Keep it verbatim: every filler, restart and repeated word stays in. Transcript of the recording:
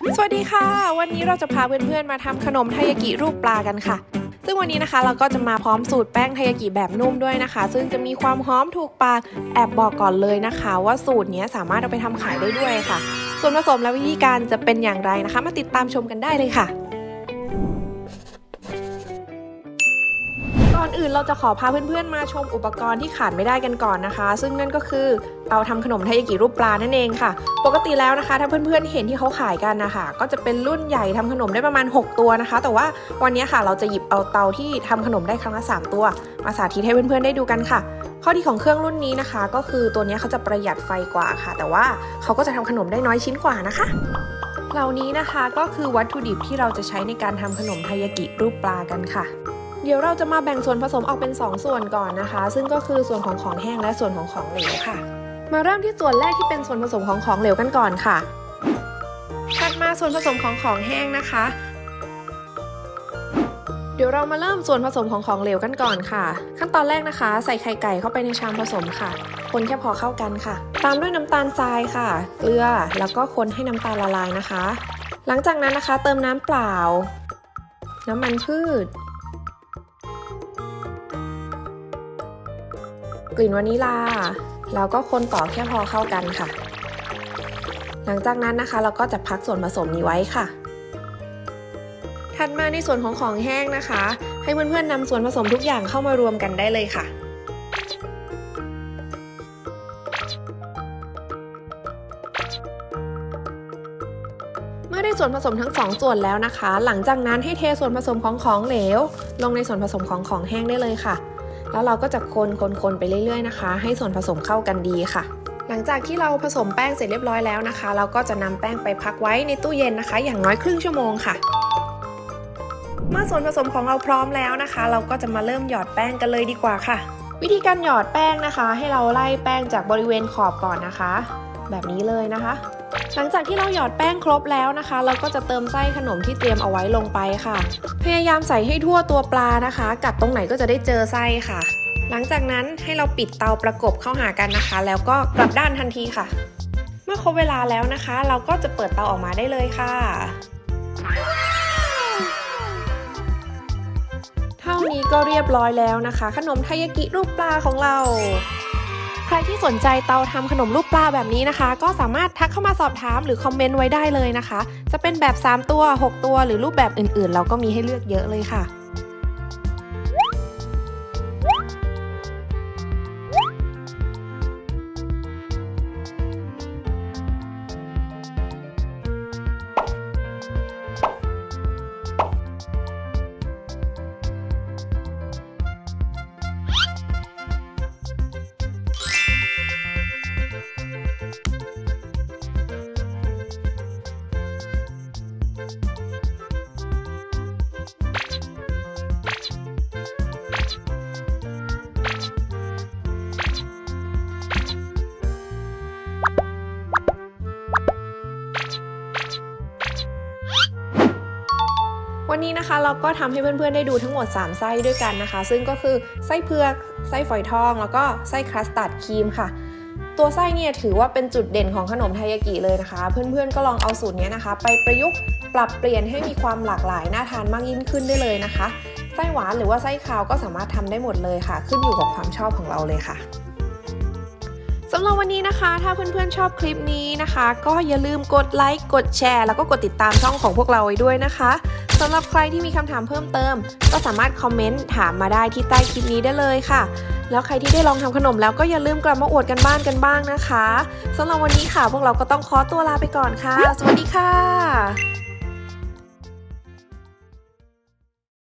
สวัสดีค่ะวันนี้เราจะพาเพื่อนๆมาทำขนมไทยากิรูปปลากันค่ะซึ่งวันนี้นะคะเราก็จะมาพร้อมสูตรแป้งไทยากิแบบนุ่มด้วยนะคะซึ่งจะมีความหอมถูกปากแอบบอกก่อนเลยนะคะว่าสูตรนี้สามารถเอาไปทำขายได้ด้วยค่ะส่วนผสมและวิธีการจะเป็นอย่างไรนะคะมาติดตามชมกันได้เลยค่ะก่อนอื่นเราจะขอพาเพื่อนๆมาชมอุปกรณ์ที่ขาดไม่ได้กันก่อนนะคะซึ่งนั่นก็คือเตาทำขนมไทยากิรูปปลานั่นเองค่ะปกติแล้วนะคะถ้าเพื่อนๆเห็นที่เขาขายกันนะคะก็จะเป็นรุ่นใหญ่ทำขนมได้ประมาณหกตัวนะคะแต่ว่าวันนี้ค่ะเราจะหยิบเอาเตาที่ทำขนมได้ครั้งละสามตัวมาสาธิตให้เพื่อนๆได้ดูกันค่ะข้อดีของเครื่องรุ่นนี้นะคะก็คือตัวนี้เขาจะประหยัดไฟกว่าค่ะแต่ว่าเขาก็จะทำขนมได้น้อยชิ้นกว่านะคะเหล่านี้นะคะก็คือวัตถุดิบที่เราจะใช้ในการทำขนมไทยากิรูปปลากันค่ะเดี๋ยวเราจะมาแบ่งส่วนผสมออกเป็นสองส่วนก่อนนะคะซึ่งก็คือส่วนของของแห้งและส่วนของของเหลวค่ะมาเริ่มที่ส่วนแรกที่เป็นส่วนผสมของของเหลวกันก่อนค่ะถัดมาส่วนผสมของของแห้งนะคะเดี๋ยวเรามาเริ่มส่วนผสมของของเหลวกันก่อนค่ะขั้นตอนแรกนะคะใส่ไข่ไก่เข้าไปในชามผสมค่ะคนแค่พอเข้ากันค่ะตามด้วยน้ำตาลทรายค่ะเกลือแล้วก็คนให้น้ำตาลละลายนะคะหลังจากนั้นนะคะเติมน้ำเปล่าน้ำมันพืชกลิ่นวานิลาแล้วก็คนต่อแค่พอเข้ากันค่ะหลังจากนั้นนะคะเราก็จะพักส่วนผสมนี้ไว้ค่ะถัดมาในส่วนของของแห้งนะคะให้เพื่อนๆนำส่วนผสมทุกอย่างเข้ามารวมกันได้เลยค่ะเมื่อได้ส่วนผสมทั้งสองส่วนแล้วนะคะหลังจากนั้นให้เทส่วนผสมของของเหลวลงในส่วนผสมของของแห้งได้เลยค่ะแล้วเราก็จะคนคนคนไปเรื่อยๆนะคะให้ส่วนผสมเข้ากันดีค่ะหลังจากที่เราผสมแป้งเสร็จเรียบร้อยแล้วนะคะเราก็จะนำแป้งไปพักไว้ในตู้เย็นนะคะอย่างน้อยครึ่งชั่วโมงค่ะเมื่อส่วนผสมของเราพร้อมแล้วนะคะเราก็จะมาเริ่มหยอดแป้งกันเลยดีกว่าค่ะวิธีการหยอดแป้งนะคะให้เราไล่แป้งจากบริเวณขอบก่อนนะคะแบบนี้เลยนะคะหลังจากที่เราหยอดแป้งครบแล้วนะคะเราก็จะเติมไส้ขนมที่เตรียมเอาไว้ลงไปค่ะพยายามใส่ให้ทั่วตัวปลานะคะกัดตรงไหนก็จะได้เจอไส้ค่ะหลังจากนั้นให้เราปิดเตาประกบเข้าหากันนะคะแล้วก็กลับด้านทันทีค่ะเมื่อครบเวลาแล้วนะคะเราก็จะเปิดเตาออกมาได้เลยค่ะเท่านี้ก็เรียบร้อยแล้วนะคะขนมไทยากิรูปปลาของเราใครที่สนใจเตาทำขนมรูปปลาแบบนี้นะคะก็สามารถทักเข้ามาสอบถามหรือคอมเมนต์ไว้ได้เลยนะคะจะเป็นแบบสามตัวหกตัวหรือรูปแบบอื่นๆเราก็มีให้เลือกเยอะเลยค่ะวันนี้นะคะเราก็ทำให้เพื่อนๆได้ดูทั้งหมดสามไส้ด้วยกันนะคะซึ่งก็คือไส้เผือกไส้ฝอยทองแล้วก็ไส้คัสตาร์ดครีมค่ะตัวไส้เนี่ยถือว่าเป็นจุดเด่นของขนมไทยากิเลยนะคะเพื่อนๆก็ลองเอาสูตรนี้นะคะไปประยุกต์ปรับเปลี่ยนให้มีความหลากหลายน่าทานมากยิ่งขึ้นได้เลยนะคะไส้หวานหรือว่าไส้คาวก็สามารถทำได้หมดเลยค่ะขึ้นอยู่กับความชอบของเราเลยค่ะสำหรับวันนี้นะคะถ้าเพื่อนๆชอบคลิปนี้นะคะก็อย่าลืมกดไลค์กดแชร์แล้วก็กดติดตามช่องของพวกเราไว้ด้วยนะคะสำหรับใครที่มีคำถามเพิ่มเติมก็สามารถคอมเมนต์ถามมาได้ที่ใต้คลิปนี้ได้เลยค่ะแล้วใครที่ได้ลองทำขนมแล้วก็อย่าลืมกลับมาอวดกันบ้านกันบ้างนะคะสำหรับวันนี้ค่ะพวกเราก็ต้องขอตัวลาไปก่อนค่ะสวัสดีค่ะ